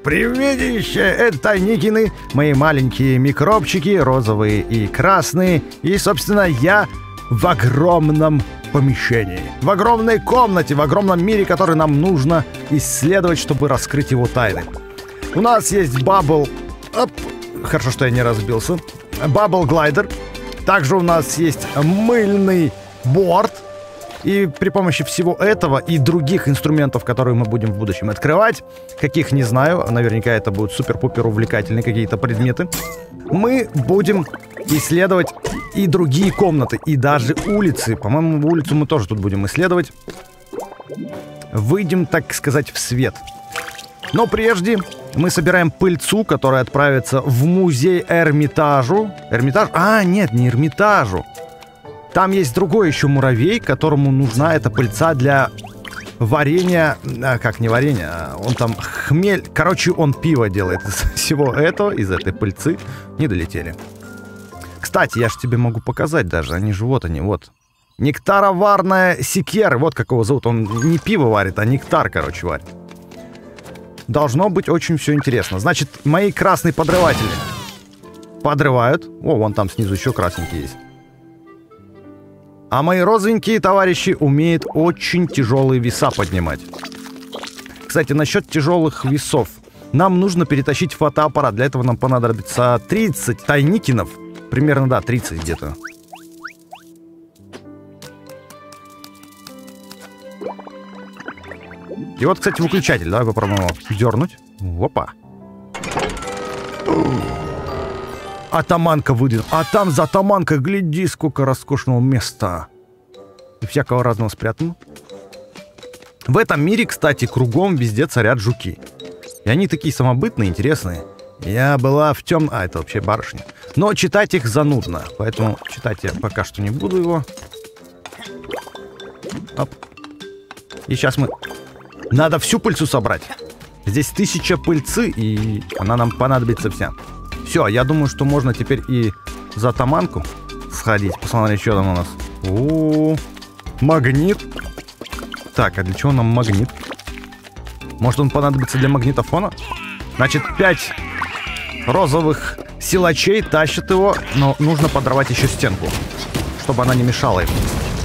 Привидище! Это Тайникины, мои маленькие микробчики, розовые и красные. И, собственно, я в огромном помещении, в огромной комнате, в огромном мире, который нам нужно исследовать, чтобы раскрыть его тайны. У нас есть Bubble... Хорошо, что я не разбился. Bubble Glider. Также у нас есть мыльный борт. И при помощи всего этого и других инструментов, которые мы будем в будущем открывать, каких не знаю, наверняка это будут супер-пупер увлекательные какие-то предметы, мы будем исследовать и другие комнаты, и даже улицы. По-моему, улицу мы тоже тут будем исследовать. Выйдем, так сказать, в свет. Но прежде мы собираем пыльцу, которая отправится в музей Эрмитажу. Эрмитаж? Нет, не Эрмитажу. Там есть другой еще муравей, которому нужна эта пыльца для варенья... как не варенья? Он там хмель... Короче, он пиво делает из всего этого, из этой пыльцы. Не долетели. Кстати, я же тебе могу показать даже. Они же вот они, вот. Нектароварная секера. Вот как его зовут. Он не пиво варит, а нектар, короче, варит. Должно быть очень все интересно. Значит, мои красные подрыватели подрывают. О, вон там снизу еще красненький есть. А мои розовенькие товарищи умеют очень тяжелые веса поднимать. Кстати, насчет тяжелых весов. Нам нужно перетащить фотоаппарат. Для этого нам понадобится 30 тайникинов. Примерно, да, 30 где-то. И вот, кстати, выключатель. Давай попробуем его дернуть. Опа. Атаманка выйдет. А там за атаманкой, гляди, сколько роскошного места. И всякого разного спрятано. В этом мире, кстати, кругом везде царят жуки. И они такие самобытные, интересные. Я была в темном... это вообще барышня. Но читать их занудно. Поэтому читать я пока что не буду его. Оп. И сейчас мы... Надо всю пыльцу собрать. Здесь 1000 пыльцы, и она нам понадобится вся. Все, я думаю, что можно теперь и за атаманку сходить. Посмотреть, что там у нас. О, магнит. Так, а для чего нам магнит? Может, он понадобится для магнитофона? Значит, 5 розовых силачей тащат его. Но нужно подорвать еще стенку, чтобы она не мешала им.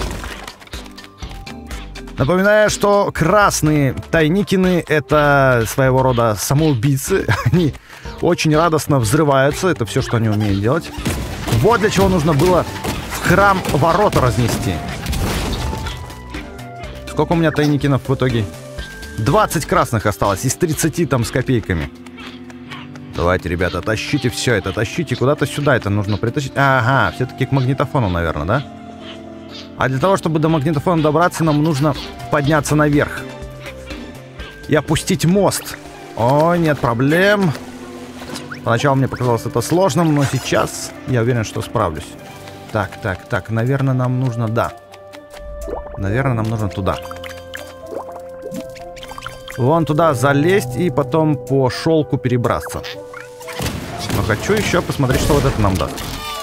Напоминаю, что красные тайникины — это своего рода самоубийцы. Они очень радостно взрываются. Это все, что они умеют делать. Вот для чего нужно было в храм ворота разнести. Сколько у меня тайникинов в итоге? 20 красных осталось из 30 там с копейками. Давайте, ребята, тащите все это. Тащите куда-то сюда. Это нужно притащить. Ага, все-таки к магнитофону, наверное, да? А для того, чтобы до магнитофона добраться, нам нужно подняться наверх. И опустить мост. О, нет проблем. Поначалу мне показалось это сложным, но сейчас я уверен, что справлюсь. Так. Наверное, нам нужно... Да. Наверное, нам нужно туда. Вон туда залезть и потом по шелку перебраться. Но хочу еще посмотреть, что вот это нам даст.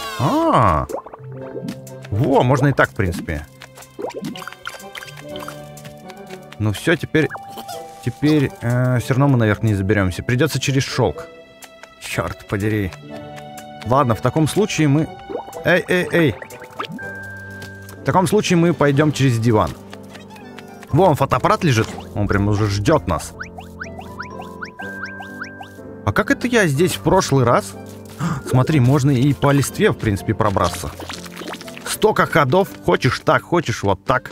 Во, можно и так, в принципе. Ну все, теперь все равно мы наверх не заберемся. Придется через шелк. Черт подери. Ладно, в таком случае мы... Эй. В таком случае мы пойдем через диван. Вон, фотоаппарат лежит. Он прям уже ждет нас. А как это я здесь в прошлый раз? Смотри, можно и по листве, в принципе, пробраться. Столько ходов. Хочешь так, хочешь вот так.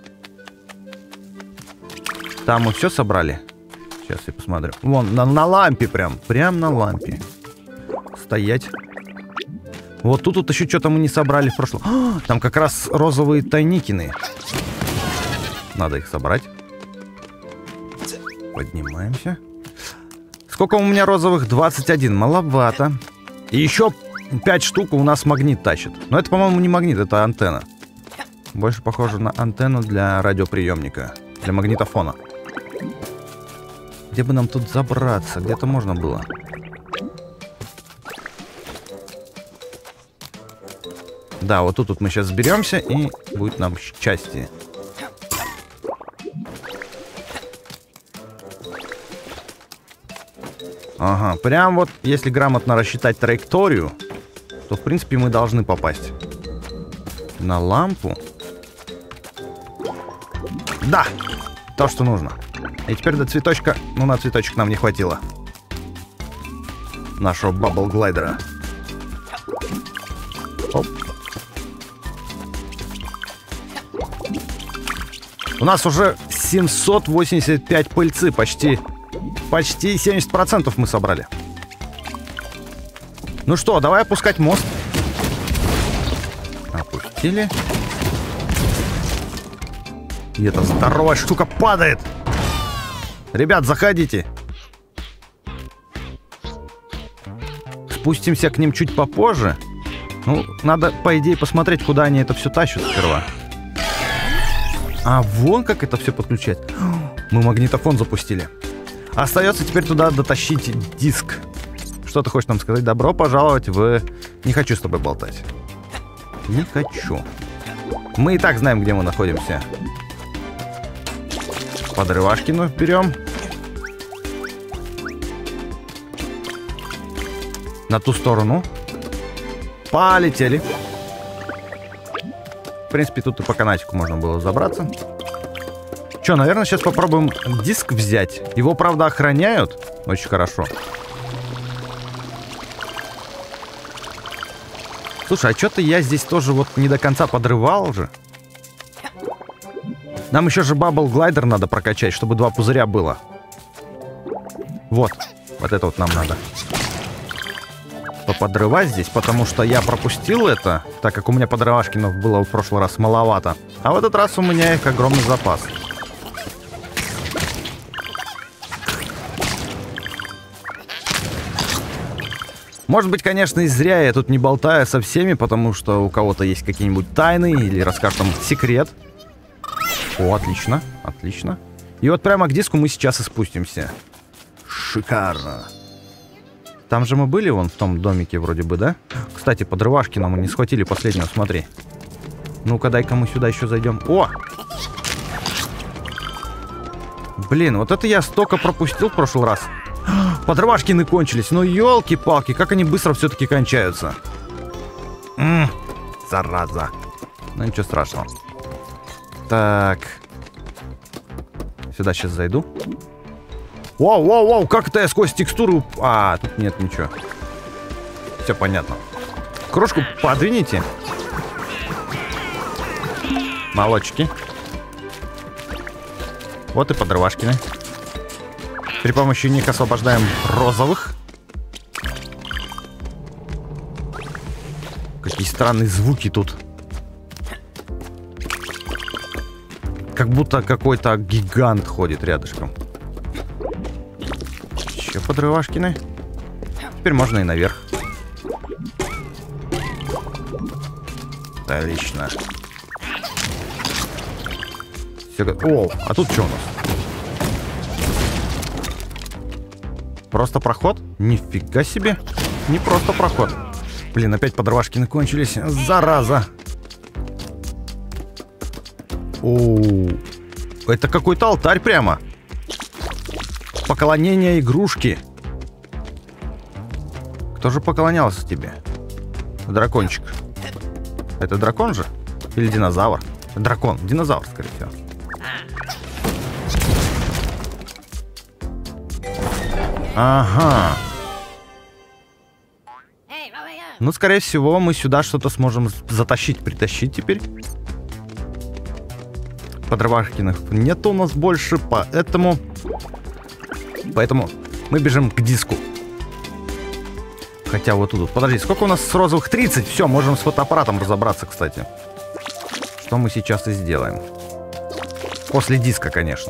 Там мы все собрали. Сейчас я посмотрю. Вон, на лампе прям. Прям на лампе. Стоять. Вот тут еще что-то мы не собрали в прошлом. Там как раз розовые тайникины. Надо их собрать. Поднимаемся. Сколько у меня розовых? 21. Маловато. И еще 5 штук у нас магнит тащит. Но это, по-моему, не магнит, это антенна. Больше похоже на антенну для радиоприемника. Для магнитофона. Где бы нам тут забраться? Где-то можно было. Да, вот тут мы сейчас сберемся, и будет нам счастье. Ага, прям вот, если грамотно рассчитать траекторию, то, в принципе, мы должны попасть на лампу. Да! То, что нужно. И теперь до цветочка... Ну, на цветочек нам не хватило. Нашего бабл-глайдера. Оп. У нас уже 785 пыльцы. Почти 70% мы собрали. Ну что, давай опускать мост. Опустили. И эта здоровая штука падает. Ребят, заходите. Спустимся к ним чуть попозже. Ну, надо, по идее, посмотреть, куда они это все тащат сперва. А вон как это все подключать. Мы магнитофон запустили. Остается теперь туда дотащить диск. Что ты хочешь нам сказать? Добро пожаловать в... Не хочу с тобой болтать. Не хочу. Мы и так знаем, где мы находимся. Подрывашкину берем. На ту сторону. Полетели. В принципе, тут и по канатику можно было забраться. Че, наверное, сейчас попробуем диск взять. Его, правда, охраняют. Очень хорошо. Слушай, а что-то я здесь тоже вот не до конца подрывал уже. Нам еще же бабл-глайдер надо прокачать, чтобы 2 пузыря было. Вот. Вот это вот нам надо поподрывать здесь, потому что я пропустил это, так как у меня подрывашкинов было в прошлый раз маловато. А в этот раз у меня их огромный запас. Может быть, конечно, и зря я тут не болтаю со всеми, потому что у кого-то есть какие-нибудь тайны или расскажут там секрет. О, отлично, отлично. И вот прямо к диску мы сейчас и спустимся. Шикарно. Там же мы были вон в том домике вроде бы, да? Кстати, подрывашкина мы не схватили последнего, смотри. Ну-ка, дай-ка мы сюда еще зайдем. О! Блин, вот это я столько пропустил в прошлый раз. Подрывашкины кончились. Ну, елки-палки, как они быстро все-таки кончаются. Зараза. Ну, ничего страшного. Так. Сюда сейчас зайду. Воу, как это я сквозь текстуру... А, тут нет ничего. Все понятно. Кружку подвините. Молочки. Вот и подрывашкины. При помощи них освобождаем розовых. Какие странные звуки тут. Как будто какой-то гигант ходит рядышком. Еще подрывашкины. Теперь можно и наверх. Отлично. Все... О, а тут что у нас? Просто проход? Нифига себе. Не просто проход. Блин, опять подрывашкины кончились. Зараза. Оу. Это какой-то алтарь прямо. Поклонение игрушки. Кто же поклонялся тебе? Дракончик. Это дракон же? Или динозавр? Дракон. Динозавр, скорее всего. Ага. Ну, скорее всего, мы сюда что-то сможем затащить, притащить теперь. Подрывашкиных нет у нас больше, поэтому мы бежим к диску. Хотя вот тут... Подожди, сколько у нас с розовых? 30. Все, можем с фотоаппаратом разобраться, кстати. Что мы сейчас и сделаем. После диска, конечно.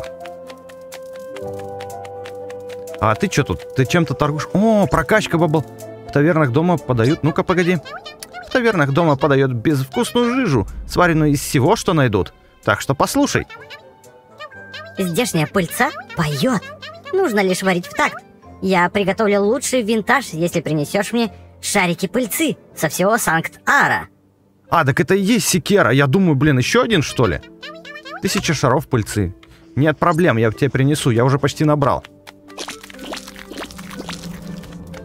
А ты что тут? Ты чем-то торгуешь? О, прокачка бабл. В тавернах дома подают... Ну-ка, погоди. В тавернах дома подают безвкусную жижу, сваренную из всего, что найдут. Так что послушай. Здешняя пыльца поет. Нужно лишь варить в такт. Я приготовлю лучший винтаж, если принесешь мне шарики пыльцы со всего Санкт-Ара. А, так это и есть секера. Я думаю, блин, еще один, что ли? 1000 шаров пыльцы. Нет проблем, я тебе принесу. Я уже почти набрал.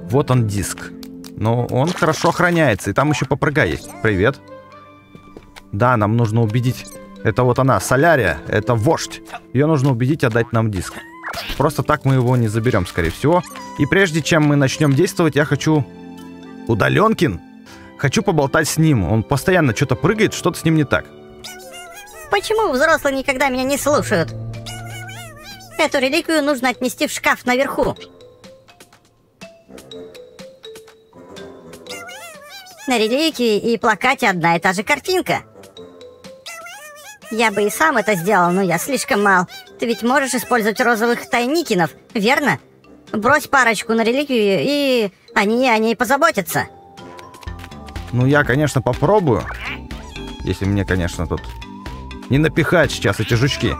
Вот он диск. Но он хорошо охраняется. И там еще попрыгай есть. Привет. Да, нам нужно убедить... Это вот она, Солярия. Это вождь. Ее нужно убедить отдать нам диск. Просто так мы его не заберем, скорее всего. И прежде чем мы начнем действовать, я хочу... Удаленкин? Хочу поболтать с ним. Он постоянно что-то прыгает, что-то с ним не так. Почему взрослые никогда меня не слушают? Эту реликвию нужно отнести в шкаф наверху. На реликвии и плакате одна и та же картинка. Я бы и сам это сделал, но я слишком мал. Ты ведь можешь использовать розовых тайникинов, верно? Брось парочку на реликвию, и они о ней позаботятся. Ну, я, конечно, попробую. Если мне, конечно, тут не напихать сейчас эти жучки.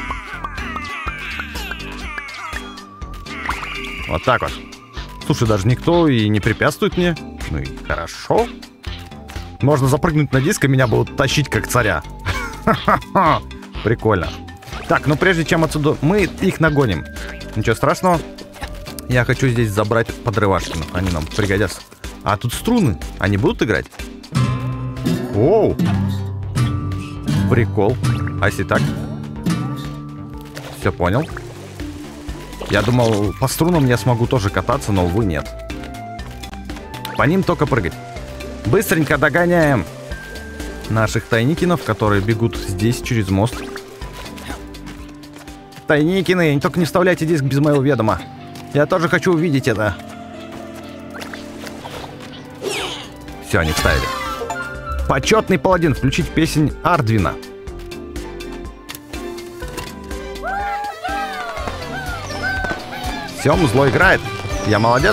Вот так вот. Слушай, даже никто и не препятствует мне. Ну и хорошо. Можно запрыгнуть на диск, и меня будут тащить как царя. Ха-ха-ха. Прикольно. Так, ну прежде чем отсюда... Мы их нагоним. Ничего страшного. Я хочу здесь забрать подрывашкинов. Они нам пригодятся. А тут струны. Они будут играть? Оу. Прикол. А если так? Все понял. Я думал, по струнам я смогу тоже кататься, но, увы, нет. По ним только прыгать. Быстренько догоняем наших тайникинов, которые бегут здесь, через мост. Тайникины, только не вставляйте диск без моего ведома. Я тоже хочу увидеть это. Все, они вставили. Почетный паладин. Включить песнь Ардвина. Все, музло играет. Я молодец.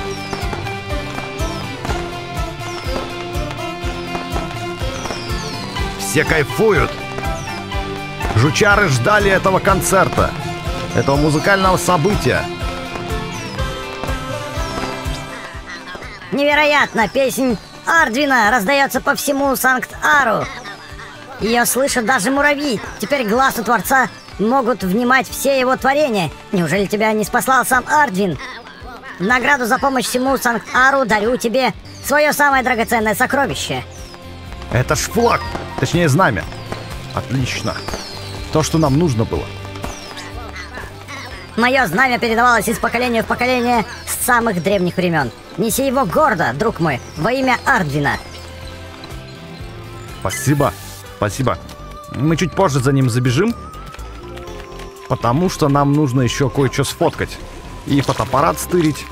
Все кайфуют. Жучары ждали этого концерта, этого музыкального события. Невероятно! Песнь Ардвина раздается по всему Санкт-Ару. Ее слышат даже муравьи. Теперь глазу Творца могут внимать все его творения. Неужели тебя не спасал сам Ардвин? В награду за помощь всему Санкт-Ару дарю тебе свое самое драгоценное сокровище. Это ж флаг, точнее знамя. Отлично. То, что нам нужно было. Мое знамя передавалось из поколения в поколение с самых древних времен. Неси его гордо, друг мой, во имя Ардвина. Спасибо, спасибо. Мы чуть позже за ним забежим, потому что нам нужно еще кое-что сфоткать. И фотоаппарат стырить.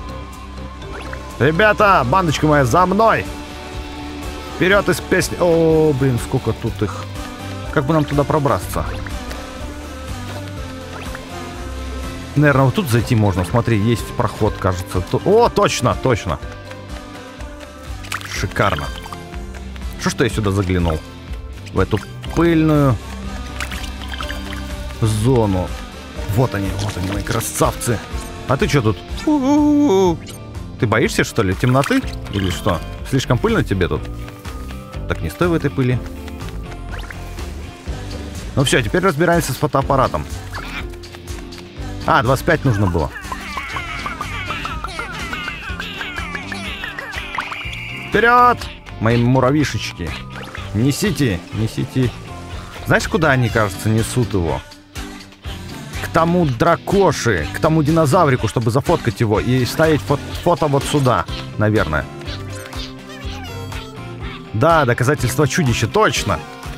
Ребята, бандочка моя, за мной! Вперед из песни. О, блин, сколько тут их. Как бы нам туда пробраться? Наверное, вот тут зайти можно. Смотри, есть проход, кажется. О, точно, точно. Шикарно. Что я сюда заглянул? В эту пыльную зону. Вот они, мои красавцы. А ты что тут? Ты боишься, что ли, темноты? Или что? Слишком пыльно тебе тут? Так, не стой в этой пыли. Ну все, теперь разбираемся с фотоаппаратом. А, 25 нужно было. Вперед! Мои муравьишечки. Несите, несите. Знаешь, куда они, кажется, несут его? К тому дракоши, к тому динозаврику, чтобы зафоткать его и ставить фото вот сюда, наверное. Да, доказательство чудища, точно.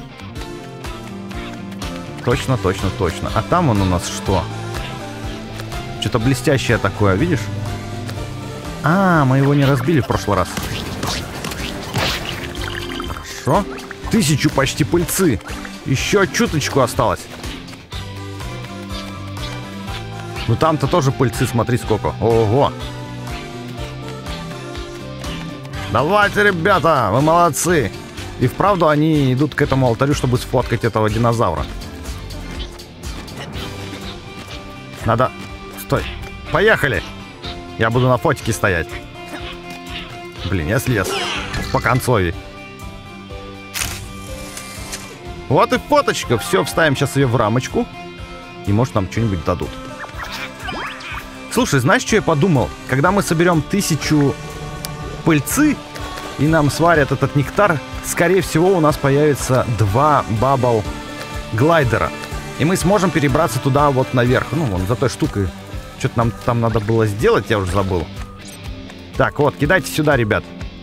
Точно, точно, точно. А там он у нас что? Что-то блестящее такое, видишь? А, мы его не разбили в прошлый раз. Хорошо. 1000 почти пыльцы. Еще чуточку осталось. Ну там-то тоже пыльцы, смотри сколько. Ого. Давайте, ребята, вы молодцы. И вправду они идут к этому алтарю, чтобы сфоткать этого динозавра. Надо... Стой. Поехали. Я буду на фотике стоять. Блин, я слез. По концове. Вот и фоточка. Все, вставим сейчас ее в рамочку. И может нам что-нибудь дадут. Слушай, знаешь, что я подумал? Когда мы соберем 1000 пыльцы и нам сварят этот нектар, скорее всего, у нас появится 2 бабл глайдера. И мы сможем перебраться туда вот наверх. Ну, вон за той штукой. Что-то нам там надо было сделать, я уже забыл. Так, вот, кидайте сюда, ребят.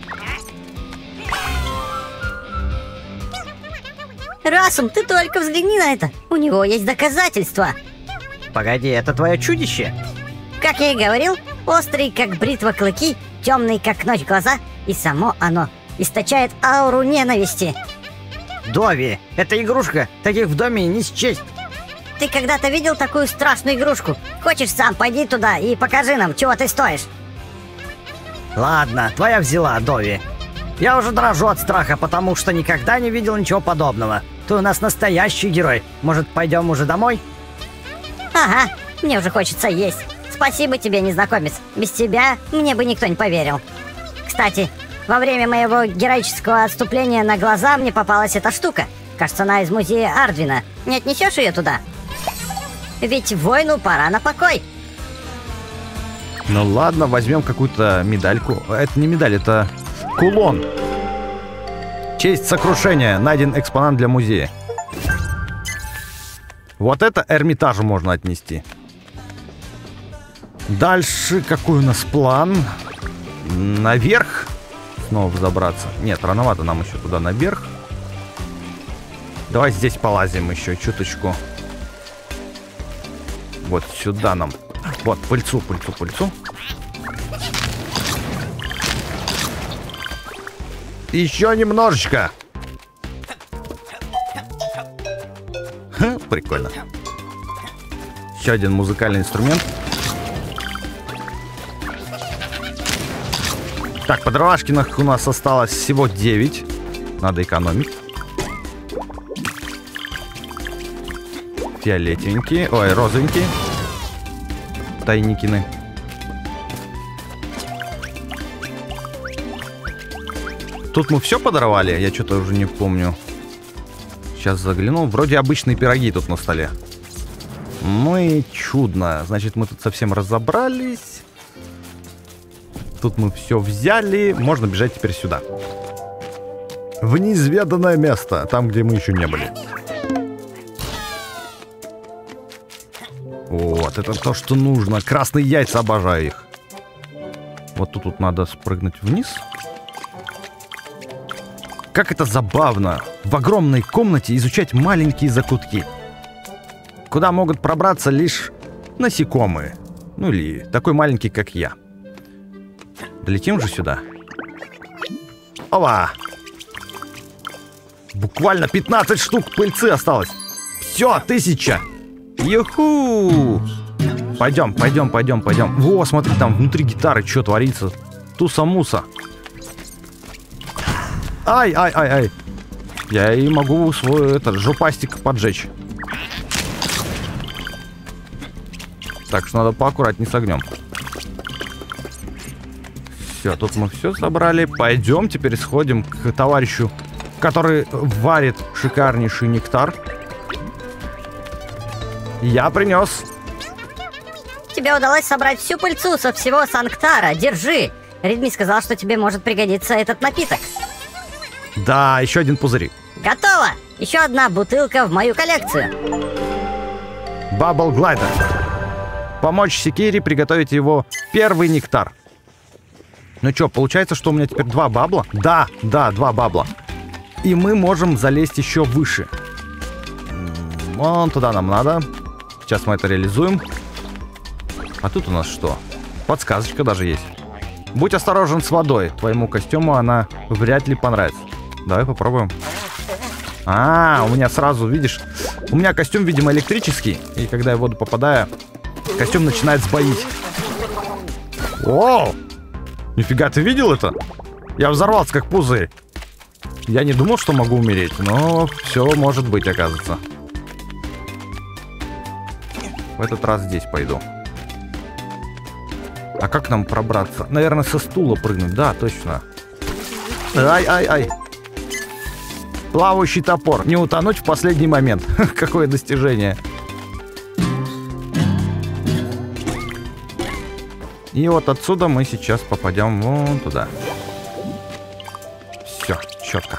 Расум, ты только взгляни на это. У него есть доказательства. Погоди, это твое чудище? Как я и говорил, острые, как бритва, клыки, темные, как ночь, глаза, и само оно источает ауру ненависти. Дови, это игрушка, таких в доме не счесть. Ты когда-то видел такую страшную игрушку? Хочешь, сам пойди туда и покажи нам, чего ты стоишь. Ладно, твоя взяла, Дови. Я уже дрожу от страха, потому что никогда не видел ничего подобного. Ты у нас настоящий герой. Может, пойдем уже домой? Ага, мне уже хочется есть. Спасибо тебе, незнакомец. Без тебя мне бы никто не поверил. Кстати, во время моего героического отступления на глаза мне попалась эта штука. Кажется, она из музея Ардвина. Не отнесешь ее туда? Ведь воину пора на покой. Ну ладно, возьмем какую-то медальку. Это не медаль, это кулон. Честь сокрушения. Найден экспонат для музея. Вот это Эрмитажу можно отнести. Дальше какой у нас план? Наверх? Снова взобраться. Нет, рановато нам еще туда наверх. Давай здесь полазим еще чуточку. Вот сюда нам. Вот, пыльцу. Еще немножечко. Ха, прикольно. Еще один музыкальный инструмент. Так, по дровашкинах у нас осталось всего 9. Надо экономить. Фиолетовенькие. Ой, розовенькие. Тайникины. Тут мы все подорвали? Я что-то уже не помню. Сейчас заглянул. Вроде обычные пироги тут на столе. Ну и чудно. Значит, мы тут совсем разобрались. Тут мы все взяли. Можно бежать теперь сюда. В неизведанное место. Там, где мы еще не были. Вот, это то, что нужно. Красные яйца, обожаю их. Вот тут надо спрыгнуть вниз. Как это забавно. В огромной комнате изучать маленькие закутки. Куда могут пробраться лишь насекомые. Ну или такой маленький, как я. Долетим же сюда. Ова! Буквально 15 штук пыльцы осталось. Все, 1000. Юху! Пойдем. Во, смотри, там внутри гитары что творится. Туса-муса. Ай. Я и могу свой этот жопастик поджечь. Так что надо поаккуратнее с огнем. Все, тут мы все собрали. Пойдем теперь сходим к товарищу, который варит шикарнейший нектар. Я принес. Тебе удалось собрать всю пыльцу со всего Санктара. Держи. Редми сказал, что тебе может пригодиться этот напиток. Да, еще один пузырь. Готово. Еще одна бутылка в мою коллекцию. Бабл Глайдер. Помочь Секири приготовить его первый нектар. Ну что, получается, что у меня теперь 2 бабла? Да, 2 бабла. И мы можем залезть еще выше. Вон туда нам надо. Сейчас мы это реализуем. А тут у нас что? Подсказочка даже есть. Будь осторожен с водой. Твоему костюму она вряд ли понравится. Давай попробуем. У меня сразу, видишь, у меня костюм, видимо, электрический. И когда я в воду попадаю, костюм начинает сбоить. О! Нифига, ты видел это? Я взорвался как пузырь. Я не думал, что могу умереть, но все может быть, оказывается. В этот раз здесь пойду. А как нам пробраться? Наверное, со стула прыгнуть. Да, точно. Ай. Плавающий топор. Не утонуть в последний момент. Какое достижение. И вот отсюда мы сейчас попадем вон туда. Все, четко.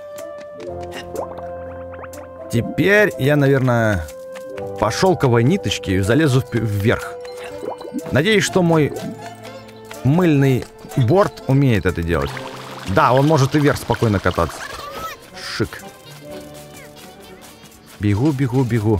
Теперь я, наверное, по шелковой ниточке залезу вверх. Надеюсь, что мой мыльный борт умеет это делать. Да, он может и вверх спокойно кататься. Шик. Бегу, бегу, бегу.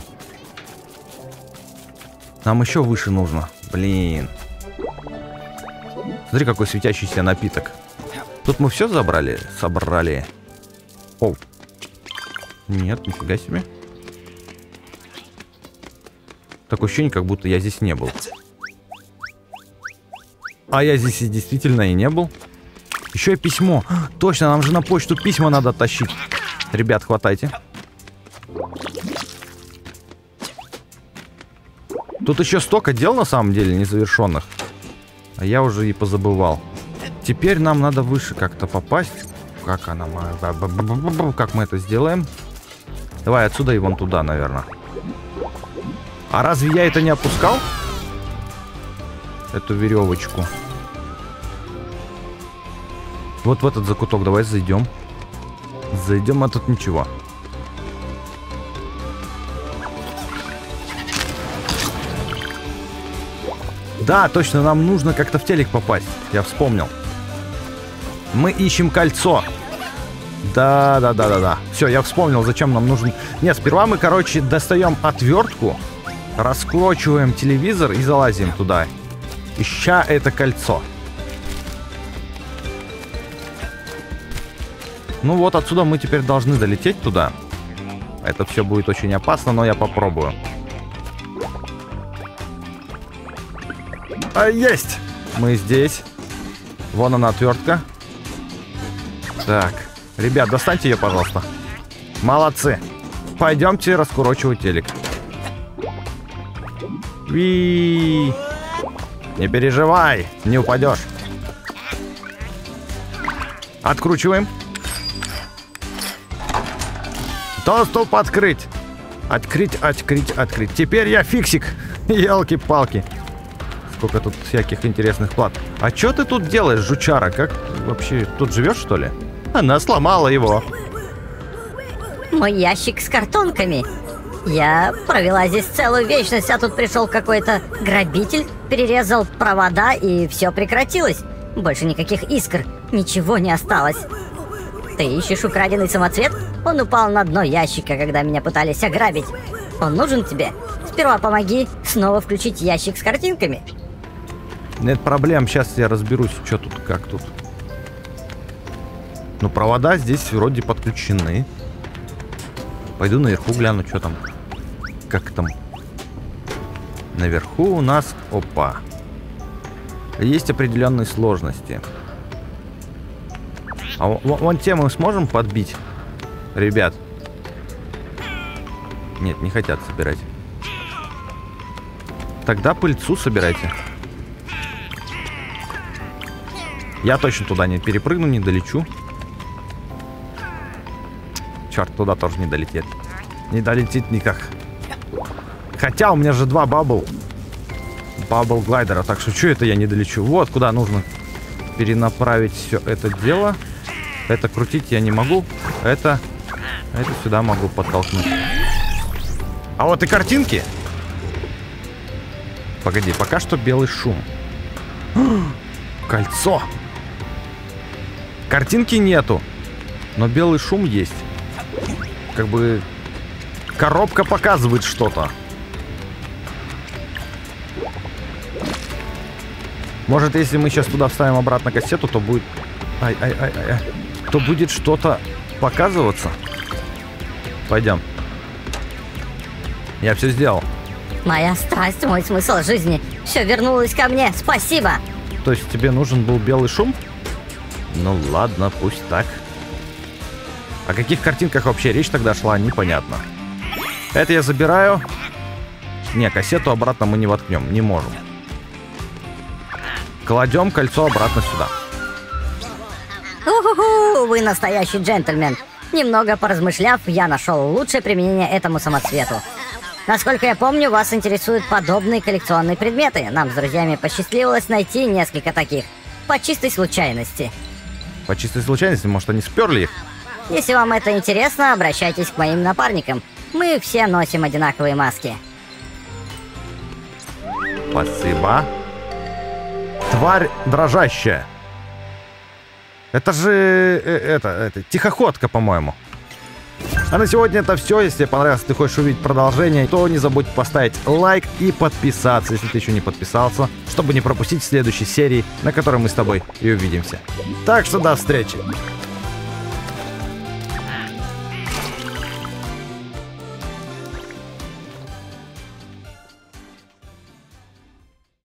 Нам еще выше нужно. Блин. Смотри, какой светящийся напиток. Тут мы все забрали? Собрали. Оу. Нет, нифига себе. Такое ощущение, как будто я здесь не был. А я здесь и действительно и не был. Еще и письмо. Точно, нам же на почту письма надо тащить. Ребят, хватайте. Тут еще столько дел на самом деле незавершенных. А я уже и позабывал. Теперь нам надо выше как-то попасть. Как она? Как мы это сделаем? Давай отсюда и вон туда, наверное. А разве я это не опускал? Эту веревочку. Вот в этот закуток давай зайдем. Зайдем, а тут ничего. Да, точно, нам нужно как-то в телек попасть. Я вспомнил. Мы ищем кольцо. Да. Все, я вспомнил, зачем нам нужен... Нет, сперва мы, короче, достаем отвертку, раскручиваем телевизор и залазим туда, ища это кольцо. Ну вот, отсюда мы теперь должны долететь туда. Это все будет очень опасно, но я попробую. Есть! Мы здесь. Вон она, отвертка. Так. Ребят, достаньте ее, пожалуйста. Молодцы. Пойдемте раскурочивать телек. Не переживай, не упадешь. Откручиваем. Доступ открыть. Открыть. Теперь я фиксик. Елки-палки. Сколько тут всяких интересных плат. А что ты тут делаешь, жучара? Как вообще, тут живешь, что ли? Она сломала его. Мой ящик с картонками. Я провела здесь целую вечность, а тут пришел какой-то грабитель, перерезал провода, и все прекратилось. Больше никаких искр, ничего не осталось. Ты ищешь украденный самоцвет? Он упал на дно ящика, когда меня пытались ограбить. Он нужен тебе? Сперва помоги снова включить ящик с картинками. Нет проблем, сейчас я разберусь, что тут, как тут. Ну, провода здесь вроде подключены. Пойду наверху гляну, что там. Как там. Наверху у нас... Опа. Есть определенные сложности. А вон те мы сможем подбить? Ребят. Нет, не хотят собирать. Тогда пыльцу собирайте. Я точно туда не перепрыгну, не долечу. Черт, туда тоже не долетит. Не долетит никак. Хотя у меня же 2 бабл глайдера, так что это я не долечу? Вот куда нужно перенаправить все это дело. Это крутить я не могу. Это сюда могу подтолкнуть. А вот и картинки. Погоди, пока что белый шум. Кольцо. Картинки нету, но белый шум есть. Как бы коробка показывает что-то. Может, если мы сейчас туда вставим обратно кассету, то будет... То будет что-то показываться. Пойдем. Я все сделал. Моя страсть, мой смысл жизни. Все вернулось ко мне. Спасибо. То есть тебе нужен был белый шум? Ну ладно, пусть так. О каких картинках вообще речь тогда шла, непонятно. Это я забираю. Не, кассету обратно мы не воткнем, не можем. Кладем кольцо обратно сюда. Уху-ху, вы настоящий джентльмен. Немного поразмышляв, я нашел лучшее применение этому самоцвету. Насколько я помню, вас интересуют подобные коллекционные предметы. Нам с друзьями посчастливилось найти несколько таких. По чистой случайности. По чистой случайности, может, они сперли их? Если вам это интересно, обращайтесь к моим напарникам. Мы все носим одинаковые маски. Спасибо. Тварь дрожащая. Это же... это тихоходка, по-моему. А на сегодня это все. Если понравилось, ты хочешь увидеть продолжение, то не забудь поставить лайк и подписаться, если ты еще не подписался, чтобы не пропустить следующей серии, на которой мы с тобой и увидимся. Так что до встречи.